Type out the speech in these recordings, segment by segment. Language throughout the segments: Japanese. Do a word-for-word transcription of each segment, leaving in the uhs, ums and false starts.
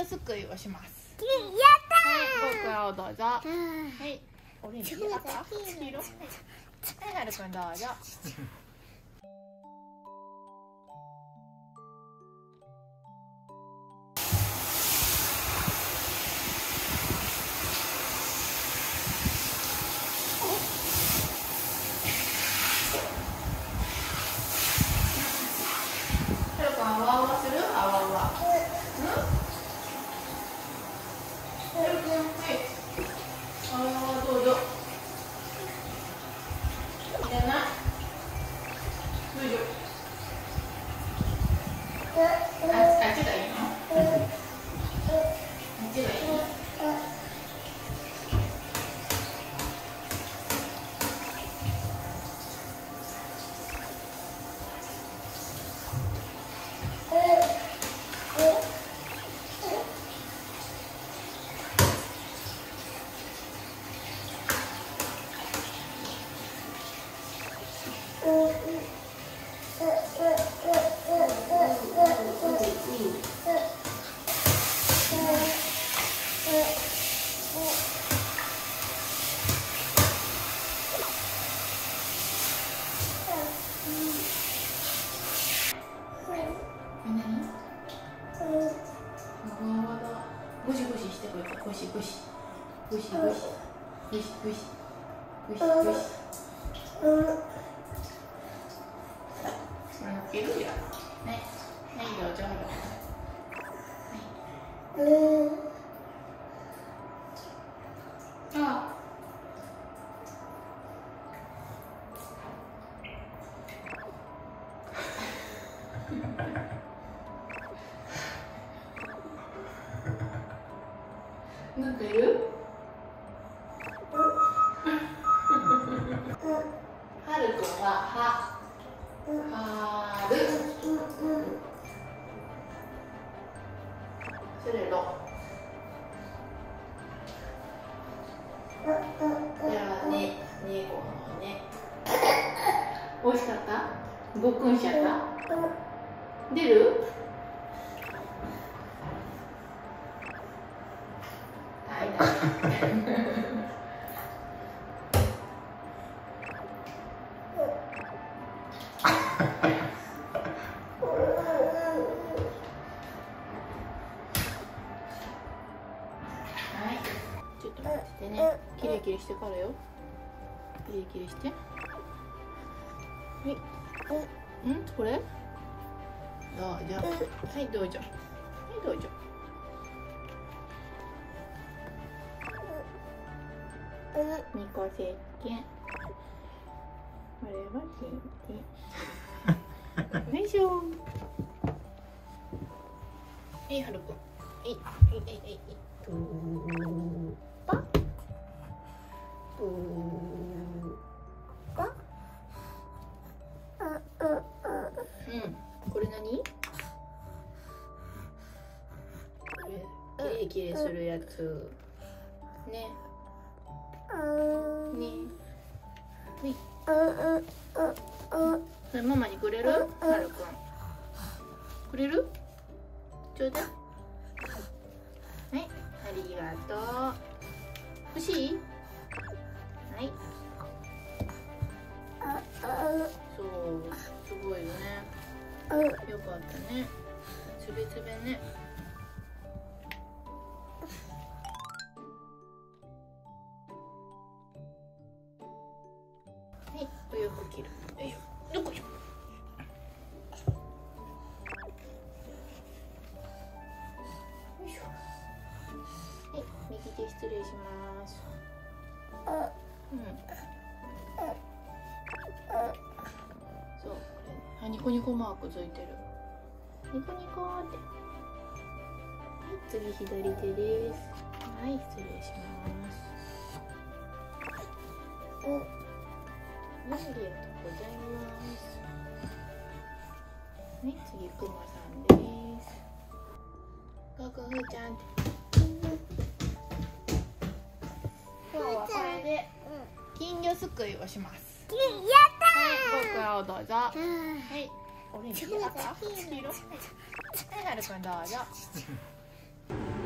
魚すくいをします。 やはい、僕青どうぞ。はい、オレンジ、赤、黄色。はい、はるくんどうぞ。あわあわする？あわあわ。うん？はい。あわあわどうぞ。いらない？どうぞ。あ、あっちがいいの？あっちがいいの？ゴシゴシしてこいか、ゴシゴシゴシゴシゴシゴシゴシゴシゴシ。これのっけるよ。ね、はい、どうぞ。はい。あ。なんかいる？はるくんはは、はる。それろ。ではね、ねこのね。美味しかった？ごっくんしちゃった？出る？ちょっと待ってね。キレキレしてからよ。キレキレして。はい。ん？これ？どうぞ。はい、どうぞ。はい、どうぞ。二個石鹸。これはティンティン。よいしょ。はい、はるくん。はい、はい、はい、はい。ぷーぱ。ぷーぱ。うん、これ何？これ、キレキレするやつ。ね。ね。はい。それママにくれる？はるくん。くれる？ちょうだい。はい、ありがとう。欲しい？はい。そう、すごいよね。よかったね。つべつべね。はい、お洋服着る。よいしょ。よっこいしょ。よいしょ。はい、右手失礼します。うん。そう、これ、あ、ニコニコマークついてる。ニコニコーって。はい、次左手です。はい、失礼します。ありがとうございます。はい、次くまさんです。ごくんふーちゃんって。今日はこれで金魚すくいをします。 やったはい、僕青どうぞ。はい、オレンジ、赤、黄色。はい、はるくんどうぞ。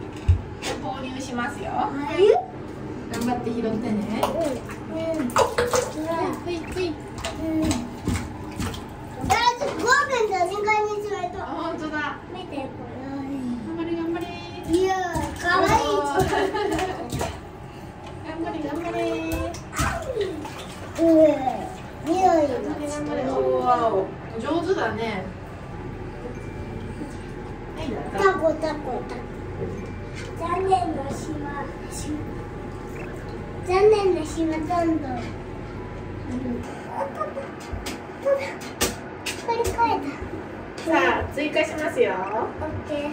放流しますよ。 はい。 頑張って拾ってね。 うん。うん。 はいはい。 あ、ちょっとごめんなさい、にかいにしないと。 あ、本当だ。 見てこ頑張れ頑張れ。 れ。いや、可愛い。 頑張れ頑張れ。 うん。匂いが。 頑張れ。おお、上手だね。はい、どうぞ。 タコタコタコ。残念な島。残念な島どんどん。これ変えた。 さあ、追加しますよ。 オッケー。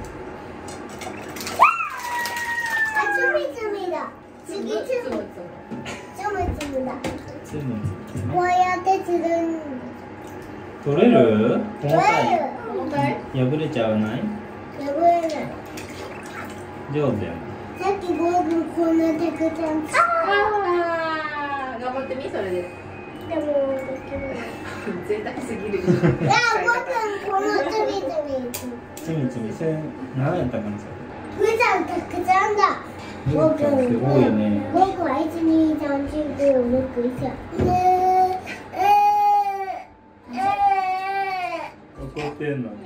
あ、つみつみだ。次つみ。つむつむだ。 つむこうやってつるん。 取れる？重たい。 重たい？ 破れちゃわない？ 破れない。 上手やな。 さっきゴーグルこんなたくさん。 ああ、頑張ってみそれで。 でもできない。 贅沢すぎる。 いや、僕このつみつみ。 つみつみ、それ何やったかなそれ。 ふざんたくさんだ。僕すごいよね。 僕はいちにさんしごろくしゃ。ねえええ怒ってんの。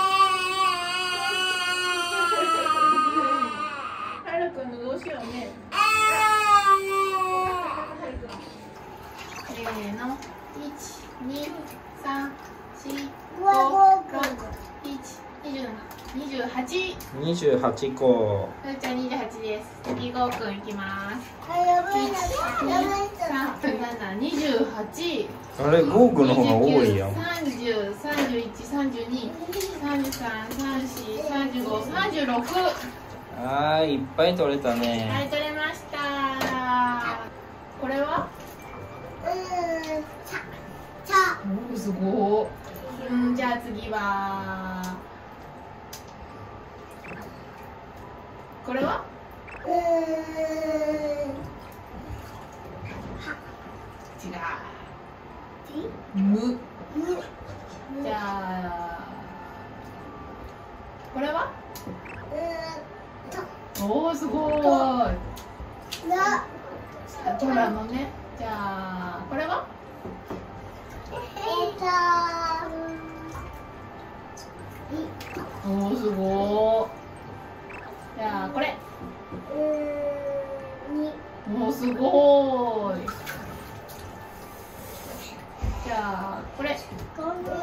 はるくんのどうしようね。せーの、一、二、三、四、五、六、一、二十七、二十八。 二十八個。 ふーちゃん二十八です。次ゴーくんいきます。 あ、やばいな。やばい三、七、二十八。 あれ、ゴーグの方が多いやん。 三十、三十一、三十二、三十三、三十四、三十五、三十六。 あー、いっぱい取れたはい、 ね。 取れました。これは？ うーん、さ、さ。 おお、すごい。うん、じゃあ次は。これは？ うーん。 違う。 む。 む。 む。 じゃあ。これは？ うーん。 おお、すごい。 ら。 トラのね。じゃあ、これは？ えっと。 おお、すごい。じゃあ、これ。 うーん。に。 おお、すごい。じゃあ、これ。 ごめん。はい、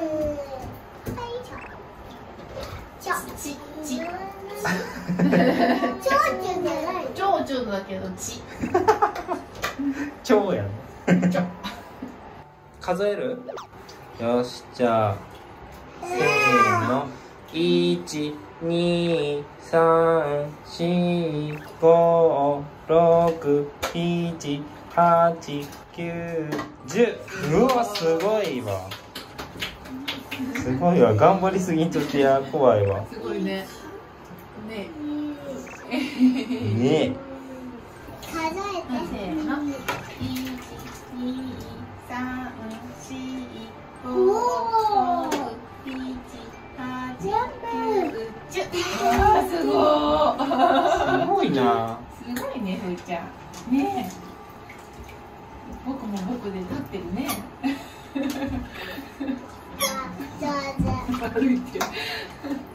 ちょ。 ち、ち。 ちょうちゅうじゃない。 ちょうちょうだけど、ち。 超やん。 ちょ。 数える？よし、じゃあ。せーの。いち、に、さん、し、ご、ろく、なな、はち、きゅう、じゅう。うわ、すごいわ。すごいわ。頑張りすぎんとってや、怖いわ。 すごいね。ね。 ね数えて。 せーの。いち、に、さん、し、ご、ろく、なな、はち、きゅう、じゅう。すごい。 すごいな。 すごいね、ふーちゃん。ねえ。僕も僕で立ってるね。 じゃあじゃあ。 歩いてる。